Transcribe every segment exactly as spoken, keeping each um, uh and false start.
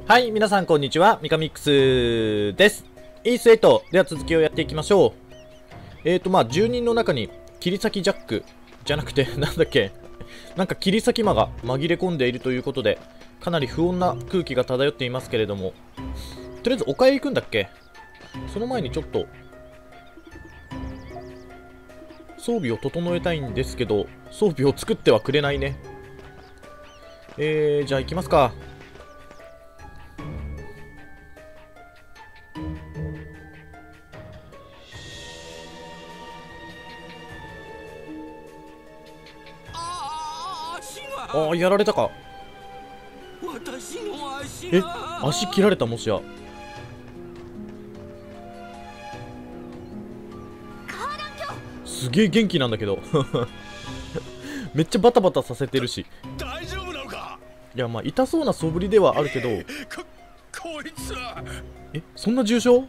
はい、皆さんこんにちは。ミカミックスです。イースエイト。では続きをやっていきましょう。えーと、まあ、住人の中に切り裂きジャックじゃなくて、なんだっけ。なんか切り裂き魔が紛れ込んでいるということで、かなり不穏な空気が漂っていますけれども、とりあえず丘へ行くんだっけ。その前にちょっと、装備を整えたいんですけど、装備を作ってはくれないね。えー、じゃあ行きますか。ああ、やられたか。え、足切られた。もしやすげえ元気なんだけどめっちゃバタバタさせてるし。 大丈夫なのか。 いや、まあ痛そうな素振りではあるけど、えこ、こいつはえ、そんな重傷？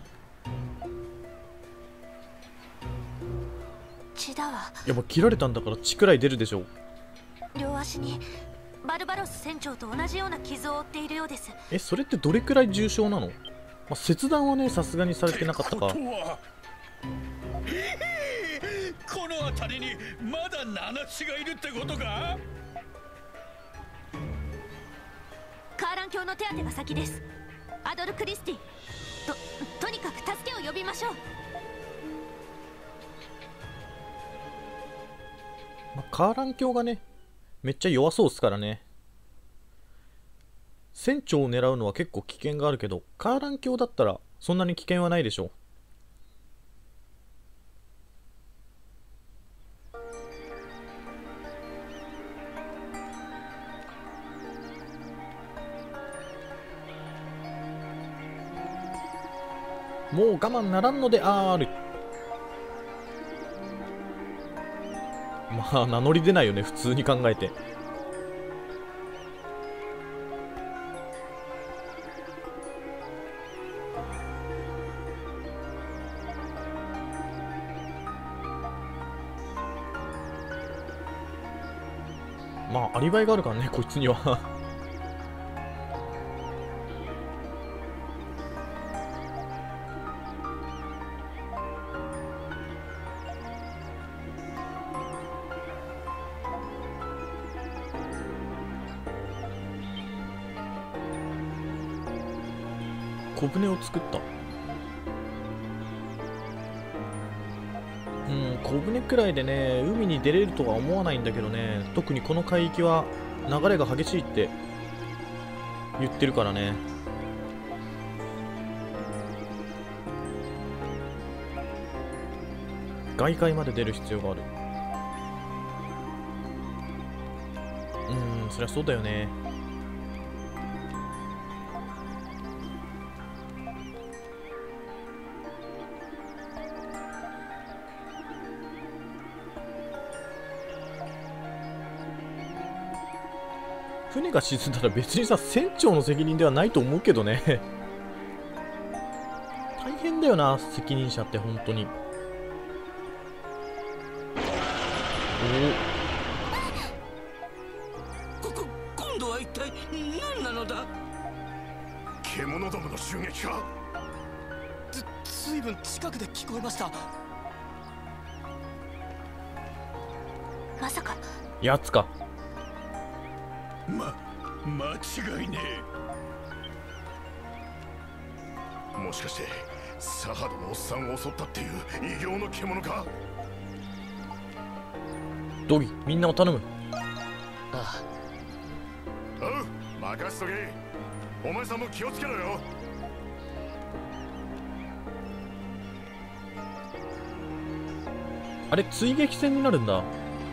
血だわ。 いや、まあ切られたんだから血くらい出るでしょ。 両足にバルバロス船長と同じような傷を負っているようです。 え、それってどれくらい重傷なの？まあ、切断はね、さすがにされてなかったか。 この辺りにまだ七血がいるってことか。 カーラン教の手当てが先です。アドル・クリスティ、ととにかく助けを呼びましょう。 まあ、カーラン教がねめっちゃ弱そうっすからね。船長を狙うのは結構危険があるけど、カーラン教だったらそんなに危険はないでしょう。もう我慢ならんのである。まあ名乗り出ないよね、普通に考えて。まあアリバイがあるからね、こいつには小舟を作った。うん、小舟くらいでね海に出れるとは思わないんだけどね。特にこの海域は流れが激しいって言ってるからね。外海まで出る必要がある。うん、そりゃそうだよね。船が沈んだら別にさ船長の責任ではないと思うけどね大変だよな、責任者って本当に。 ここ今度は一体何なのだ。獣どもの襲撃か。ずずいぶん近くで聞こえました。 まさかやつか。 ま、間違いねえ。もしかしてサハドのおっさんを襲ったっていう異形の獣か。 ドギ、みんなを頼む。 ああ、おう、任しとけ。お前さんも気をつけろよ。 あれ追撃戦になるんだ。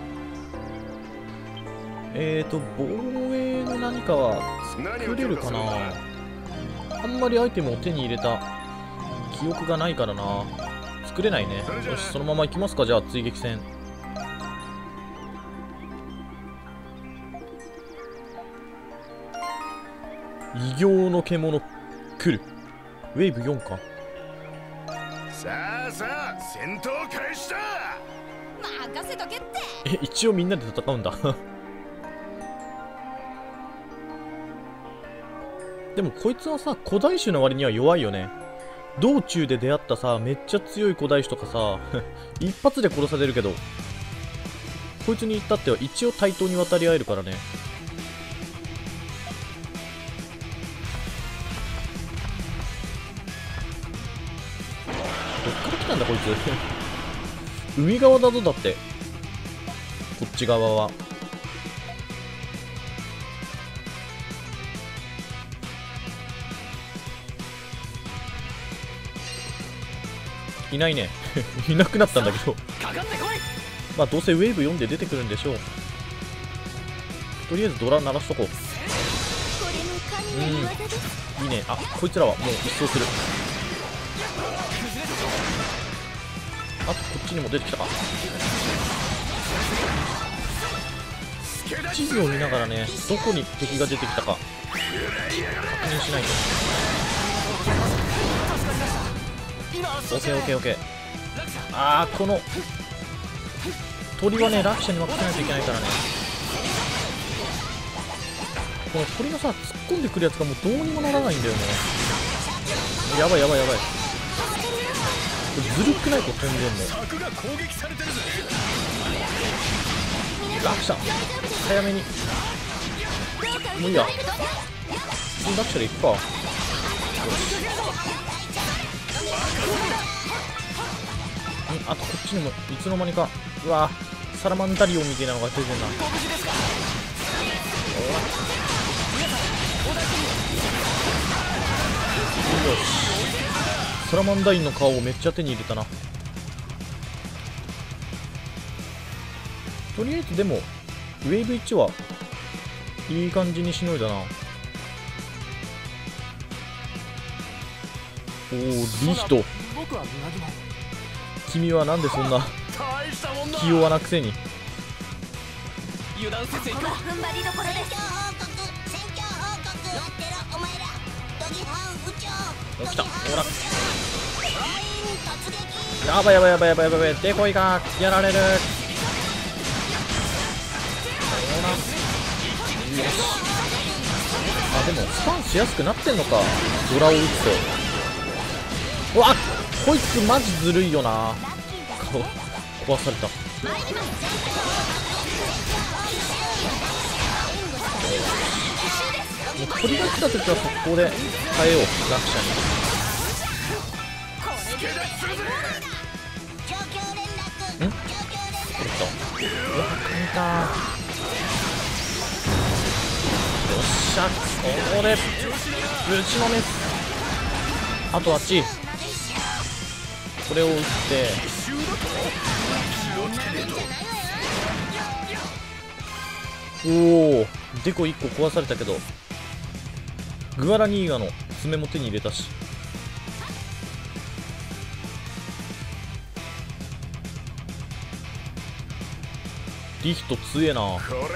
えーと防衛の何かは作れるかな。あんまりアイテムを手に入れた記憶がないからな。作れないね。よし、そのまま行きますか。じゃあ追撃戦。異形の獣来る。ウェーブよんか。 さあさあ、戦闘開始だ。 任せとけって。 え、一応みんなで戦うんだでもこいつはさ、古代種の割には弱いよね。道中で出会ったさ、めっちゃ強い古代種とかさ一発で殺されるけど、こいつに至っては一応対等に渡り合えるからね。どっから来たんだこいつ海側だぞ。だってこっち側はいないねいなくなったんだけどまあどうせウェーブ読んで出てくるんでしょう。とりあえずドラ鳴らしとこう。うん、いいね。あ、こいつらはもう一掃する。あとこっちにも出てきたか。地図を見ながらね、どこに敵が出てきたか確認しないと。オッケーオッケーオッケー。ああ、この鳥はね、落車に任せないといけないからね。この鳥のさ、突っ込んでくるやつがもうどうにもならないんだよね。やばいやばいやばい。これずるくない？これ飛んでんの。落車早めに。もういいや、落車でいくか。よし、あとこっちにもいつの間にか、うわサラマンダリオンみたいなのが出てんな。よし、サラマンダインの顔をめっちゃ手に入れたな。とりあえずでもウェーブいちはいい感じにしのいだな。おお、リヒト、君はなんでそんな器用なくせに。 ここが踏ん張りどころです。 お、来た。ほら、やばいやばいやばいやばいやばい。デコイがやられる。ほら、よし。あ、でもスパンしやすくなってんのか、ドラを打つと。うわっ、こいつマジずるいよな。顔壊された。もう鳥が来た時は速攻で変えよう、落車に。ん？これ来た。うわ、神か。よっしゃ、これぶちのめす。あとあっちこれを打って、おお、デコいっこ壊されたけどグアラニーガの爪も手に入れたし。リヒト強えな。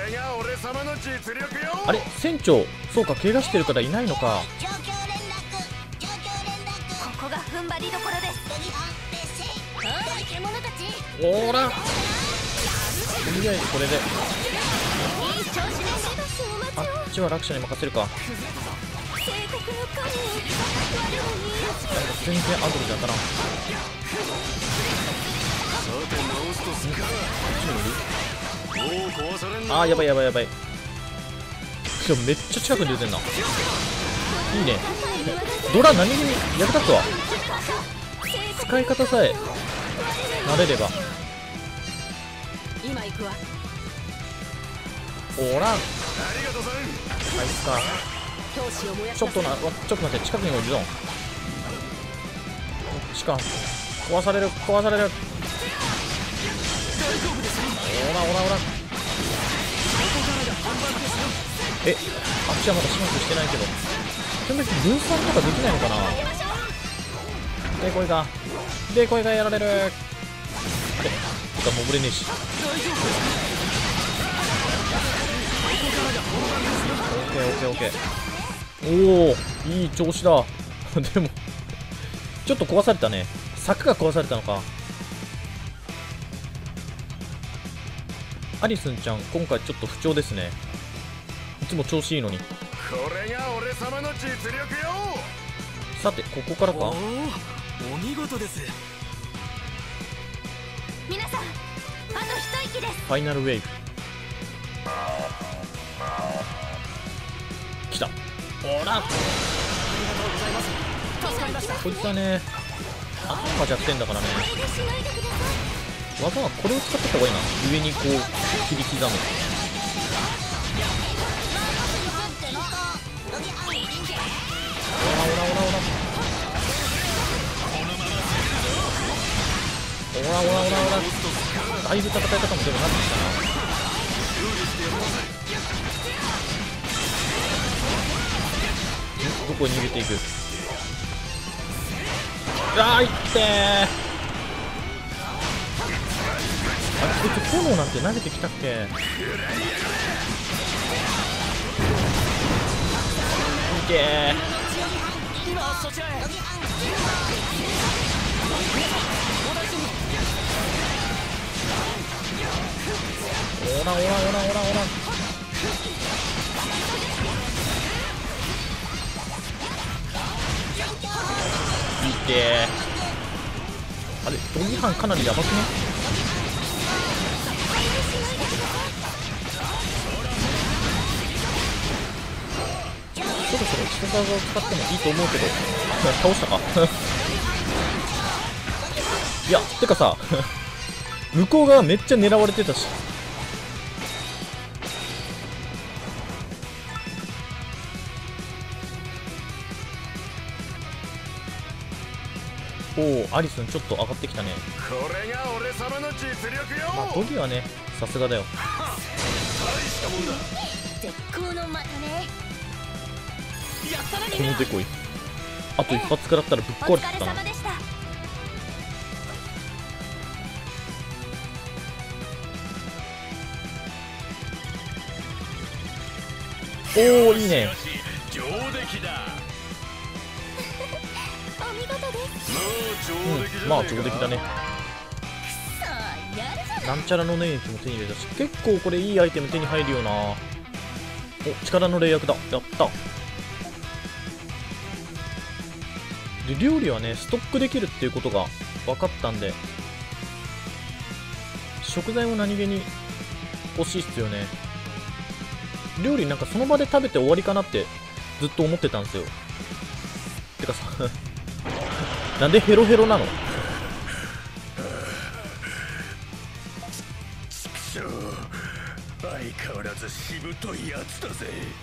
あれ、船長、そうか、怪我してるからいないのか。 ここが踏ん張りどころです。 おーら、とりあえずこれであっちは落車に任せるか。全然アドルじゃ当たらん。あー、やばいやばいやばい。しかもめっちゃ近くに出てんな。いいね。ドラ何気に役立つわ。使い方さえ慣れれば。 今行くわ。 おらん、あいつか。ちょっとな、ちょっと待って、近くにもいるぞ。こっちか。壊される、壊される。おらおらおら。え、あっちはまだ始末してないけど、基本的に分散とかできないのかな。で、こいがで、こいがやられる。あれ、てか登れねえし。オッケーオッケーオッケー。おお、いい調子だでもちょっと壊されたね。柵が壊されたのか。アリスンちゃん今回ちょっと不調ですね。いつも調子いいのに。これが俺様の実力よ。 さてここからか。 おお、お見事です。 皆さん、あと一息です。 ファイナルウェイブ来た。ほらありがとうございます。助かりました。 こいつはね頭弱点だからね。 これでしのいでください。 技はこれを使ってった方がいいな。上にこう切り刻む。オラオラオラオラオラオラオラオラ。だいぶ戦い方もでもなってきたな。どこに逃げていく。あーいってー。あれこいつ炎なんて投げてきたっけ。いけー。 今そちらへ。 オラオラオラオラオラ。いけー。あれドギハンかなりヤバくね。そろそろ必殺技を使ってもいいと思うけど倒したかいやてかさ向こう側めっちゃ狙われてたし。おおアリスンちょっと上がってきたね。 これが俺様の実力よ。 まあドギはねさすがだよ。 大したもんだ。 絶好の的ね。やったなこのデコイあと一発食らったらぶっお壊れてたな。 疲れ様でした。 おおいいね。 上出来だ。 お見事です。 もう上出来じゃねえか。 まあ上出来だね。 さあやるじゃない。 なんちゃらの粘液も手に入れたし結構これいいアイテム手に入るよな。お力の霊薬だ。やったで料理はねストックできるっていうことが分かったんで食材も何気に欲しいっすよね。料理なんかその場で食べて終わりかなってずっと思ってたんですよ。てかさなんでヘロヘロなの。 相変わらずしぶといやつだぜ。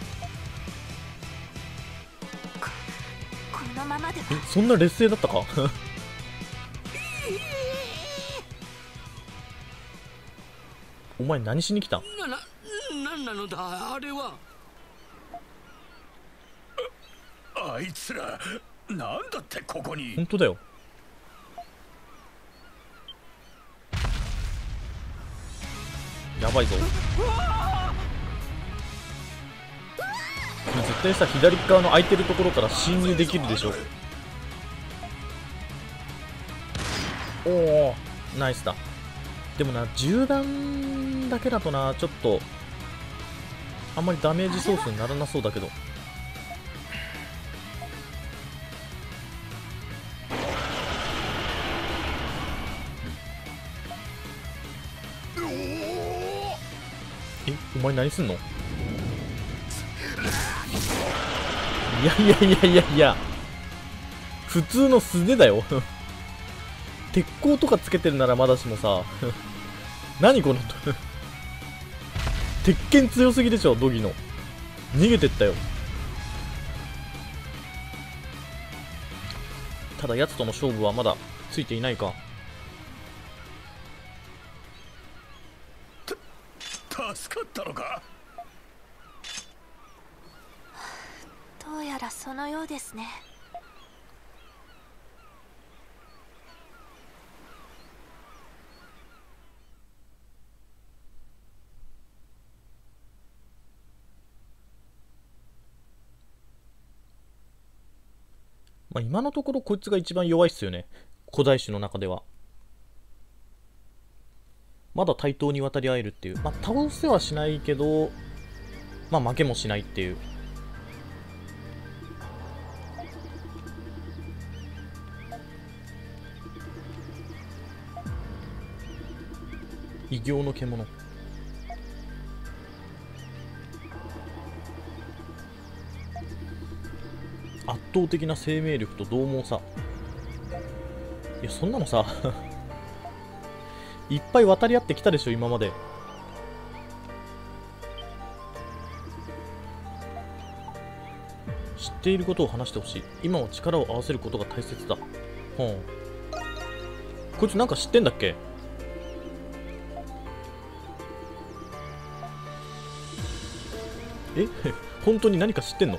このままではえそんな劣勢だったかお前何しに来たん。 な、な、なんなのだあれは。あ、あいつらなんだってここに。 本当だよ。やばいぞ。絶対さ左側の空いてるところから侵入できるでしょ。おおナイスだ。でもな銃弾だけだとなちょっとあんまりダメージソースにならなそうだけど。えお前何すんの。いやいやいやいやいや普通の素手だよ鉄鋼とかつけてるならまだしもさ何この鉄拳強すぎでしょドギの。逃げてったよ。ただやつとの勝負はまだついていないか。 助かったのか。 どうやらそのようですね。 まあ今のところこいつが一番弱いっすよね古代種の中では。まだ対等に渡り合えるっていう。まあ倒せはしないけどまあ負けもしないっていう。 異形の獣。圧倒的な生命力と獰猛さ。いや、そんなのさいっぱい渡り合ってきたでしょ今まで。知っていることを話してほしい。今は力を合わせることが大切だ。ほん。こいつなんか知ってんだっけ？え本当に何か知ってんの？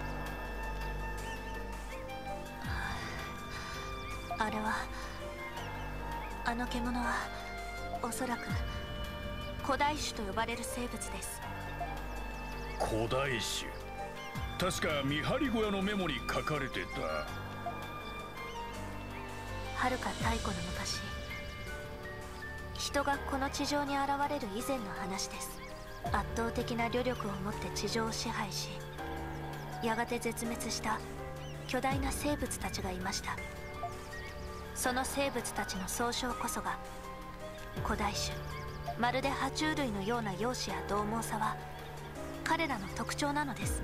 あれは、あの獣はおそらく古代種と呼ばれる生物です。 古代種、確か見張り小屋のメモに書かれてた。 はるか太古の昔、人がこの地上に現れる以前の話です。圧倒的な旅力を持って地上を支配し、やがて絶滅した巨大な生物たちがいました。その生物たちの総称こそが古代種。まるで爬虫類のような容姿や獰猛さは彼らの特徴なのです。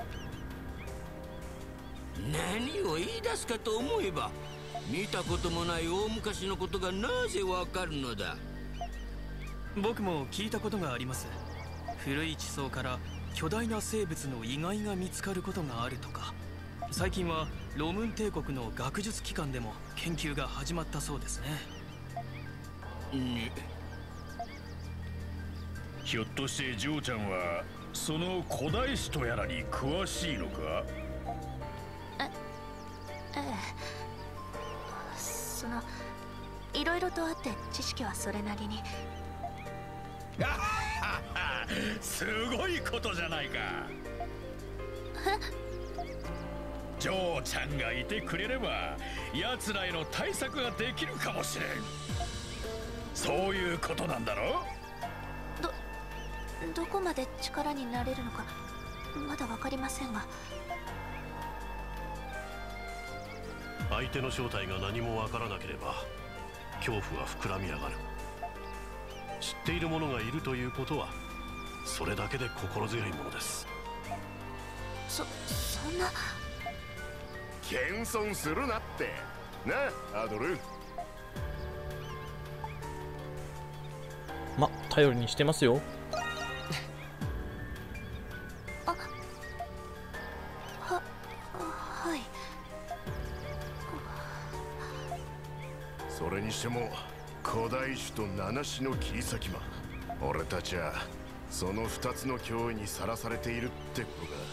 何を言い出すかと思えば、見たこともない大昔のことがなぜわかるのだ。 僕も聞いたことがあります。古い地層から巨大な生物の遺骸が見つかることがあるとか。最近はロムン帝国の学術機関でも研究が始まったそうですね。 ね、 ひょっとしてジョーちゃんはその古代史とやらに詳しいのか？ えええ、そのいろいろとあって知識はそれなりに。 すごいことじゃないか。ジョーちゃんがいてくれれば奴らへの対策ができるかもしれん。そういうことなんだろ？ どどこまで力になれるのかまだ分かりませんが。 相手の正体が何もわからなければ恐怖は膨らみ上がる。知っている者がいるということはそれだけで心強いものです。 そそんな。 謙遜するなってな、アドル。 ま、頼りにしてますよ。 あ、は、はい。 それにしても古代種と七種の切り裂き魔、俺たちはその二つの脅威にさらされているってことか。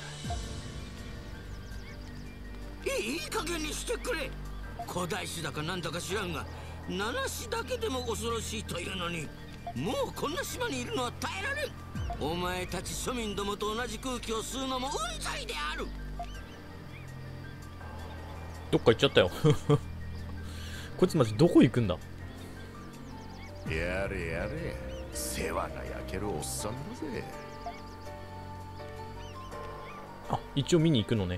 いい加減にしてくれ。古代種だかなんだか知らんが、七種だけでも恐ろしいというのに、もうこんな島にいるのは耐えられん。お前たち庶民どもと同じ空気を吸うのもうんざりである。 どっか行っちゃったよこいつマジどこ行くんだ。 やれやれ、世話が焼けるおっさんだぜ。 あ、一応見に行くのね。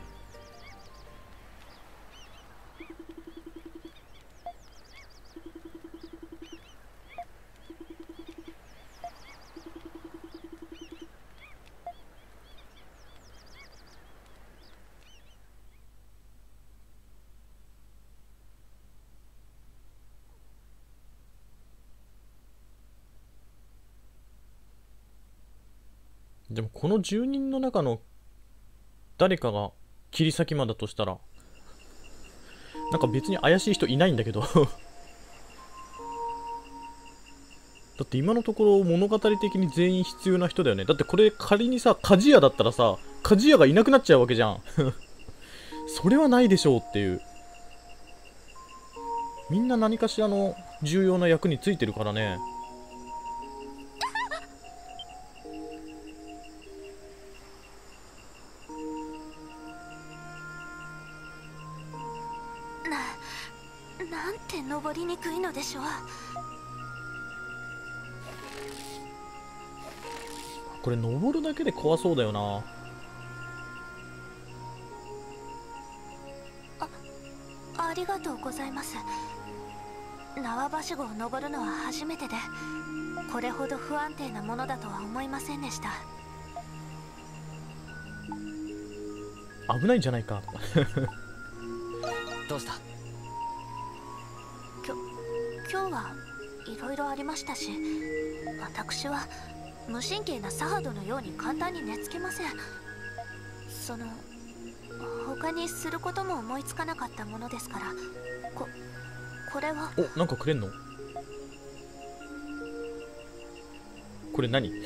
でもこのじゅうにんの中の誰かが切り裂き魔だとしたら、なんか別に怪しい人いないんだけどだって今のところ物語的に全員必要な人だよね。だってこれ仮にさ、鍛冶屋だったらさ、鍛冶屋がいなくなっちゃうわけじゃんそれはないでしょうっていう。みんな何かしらの重要な役についてるからね。 なんて登りにくいのでしょう。 これ登るだけで怖そうだよな。 あ、ありがとうございます。縄ばしごを登るのは初めてで、 これほど不安定なものだとは思いませんでした。 危ないんじゃないか。 どうした？ きょ今日はいろいろありましたし、私は無神経なサハドのように簡単に寝つけません。その他にすることも思いつかなかったものですから、ここれは。 お、なんかくれんの？これ何？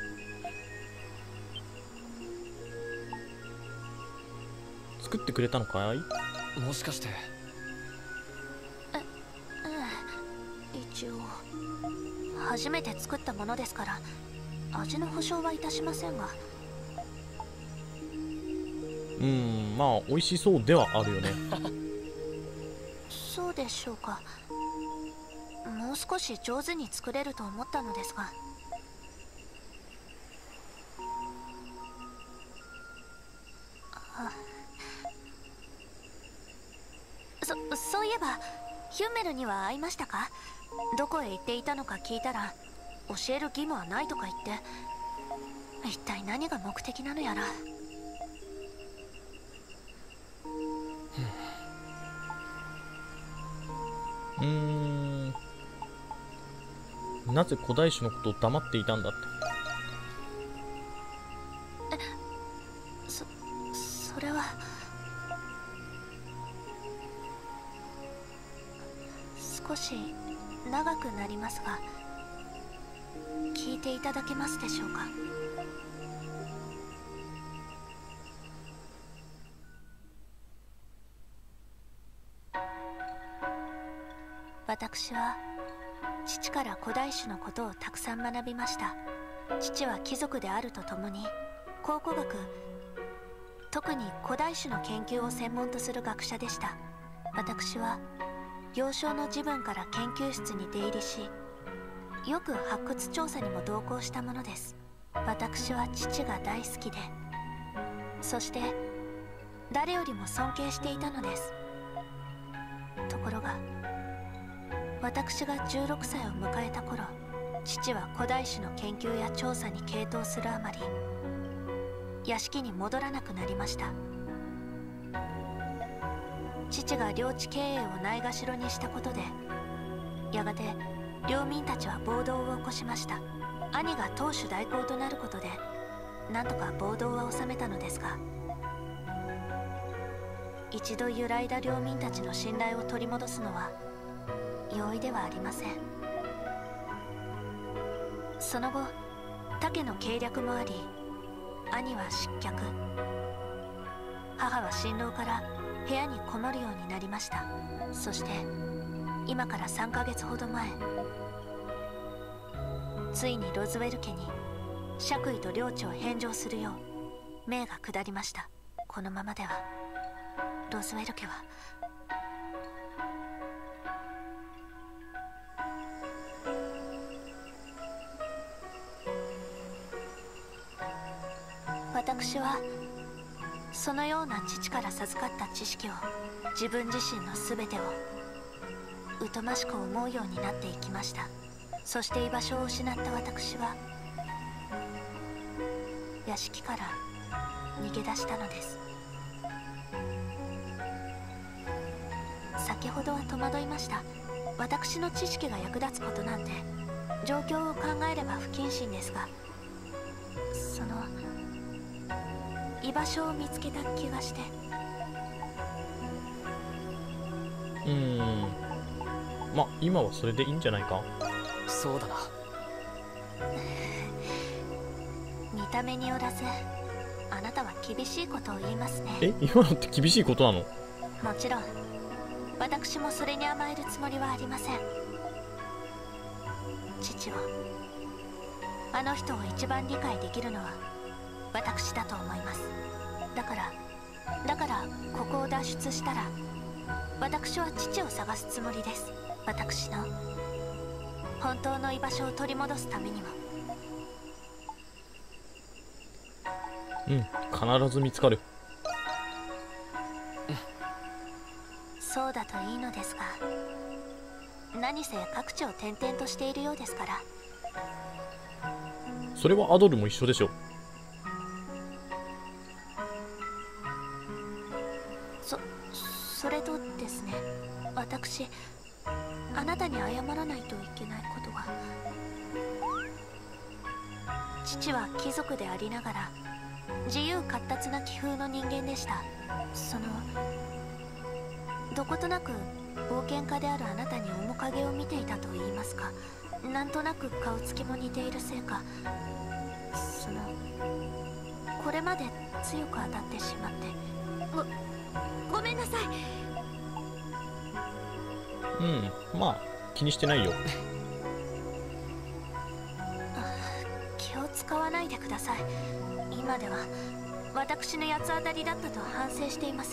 作ってくれたのかい？ もしかして。 え、ええ、一応初めて作ったものですから味の保証はいたしませんが。 うーん、まあ美味しそうではあるよね。 そうでしょうか。もう少し上手に作れると思ったのですが。あ、そそういえばヒュンメルには会いましたか？どこへ行っていたのか聞いたら教える義務はないとか言って、一体何が目的なのやら。 うーん、なぜ古代種のことを黙っていたんだって。 え、そそれは少し長くなりますが、聞いていただけますでしょうか？私は父から古代種のことをたくさん学びました。父は貴族であるとともに考古学、特に古代種の研究を専門とする学者でした。私は幼少の時分から研究室に出入りし、よく発掘調査にも同行したものです。私は父が大好きで、そして誰よりも尊敬していたのです。ところが私がじゅうろくさいを迎えた頃、父は古代種の研究や調査に傾倒するあまり屋敷に戻らなくなりました。父が領地経営をないがしろにしたことで、やがて領民たちは暴動を起こしました。兄が当主代行となることでなんとか暴動は収めたのですが、一度揺らいだ領民たちの信頼を取り戻すのは容易ではありません。その後竹の計略もあり、兄は失脚、母は新郎から部屋にこもるようになりました。そして今からさんかげつほど前、ついにロズウェル家に爵位と領地を返上するよう命が下りました。このままではロズウェル家は私はそのような父から授かった知識を自分自身の全てを疎ましく思うようになっていきました。そして居場所を失った私は屋敷から逃げ出したのです。先ほどは戸惑いました。私の知識が役立つことなんて状況を考えれば不謹慎ですが、その居場所を見つけた気がして。 うーん、まあ今はそれでいいんじゃないか。 そうだな。 見た目によらずあなたは厳しいことを言いますね。 え、今のって厳しいことなの？ もちろん私もそれに甘えるつもりはありません。父を、あの人を一番理解できるのは私だと思います。だからだからここを脱出したら私は父を探すつもりです。私の本当の居場所を取り戻すためにも。 うん、必ず見つかる。 そうだといいのですが、何せ各地を転々としているようですから。 それはアドルも一緒でしょ。 そそれとですね、私あなたに謝らないといけないことが。父は貴族でありながら自由闊達な気風の人間でした。そのどことなく冒険家であるあなたに面影を見ていたと言いますか、なんとなく顔つきも似ているせいか、そのこれまで強く当たってしまって、ごごめんなさい。 うん、まあ気にしてないよ。 気を使わないでください。今では私の八つ当たりだったと反省しています。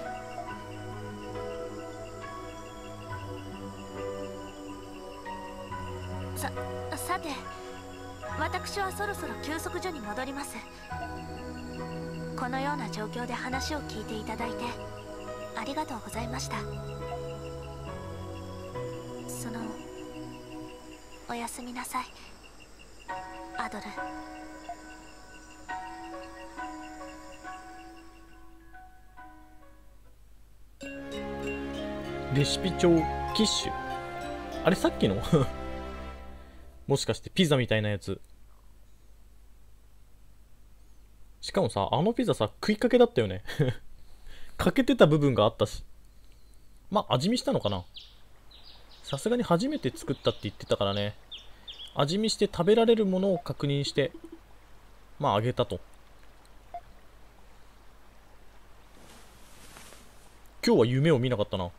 ささて、私はそろそろ休息所に戻ります。このような状況で話を聞いていただいてありがとうございました。そのおやすみなさい、アドル。 レシピ帳キッシュ、あれさっきのもしかしてピザみたいなやつ。しかもさ、あのピザさ食いかけだったよねかけてた部分があったし、まあ味見したのかな。さすがに初めて作ったって言ってたからね、味見して食べられるものを確認して、まああげたと。今日は夢を見なかったな。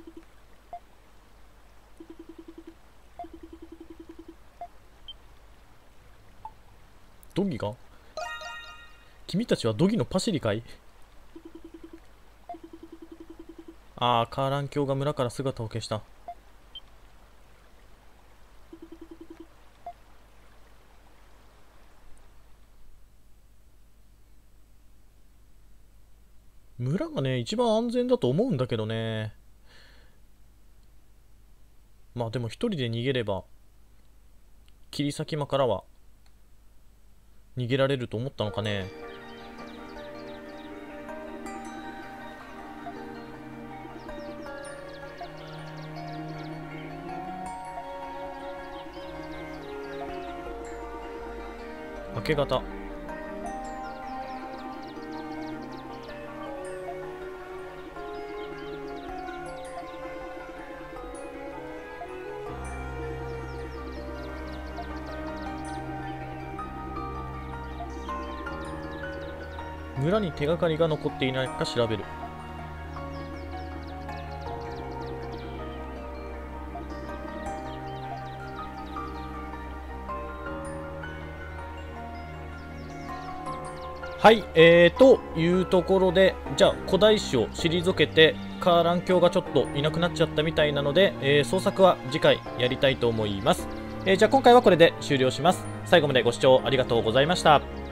ドギが？君たちはドギのパシリかい？ああ、カーラン卿が村から姿を消した。村がね、一番安全だと思うんだけどね。まあでも一人で逃げれば、切り裂き魔からは逃げられると思ったのかね。明け方。村に手がかりが残っていないか調べる。はい、えー、というところで、じゃあ古代史を退けてカーラン卿がちょっといなくなっちゃったみたいなので、えー、捜索は次回やりたいと思います。えー、じゃあ今回はこれで終了します。最後までご視聴ありがとうございました。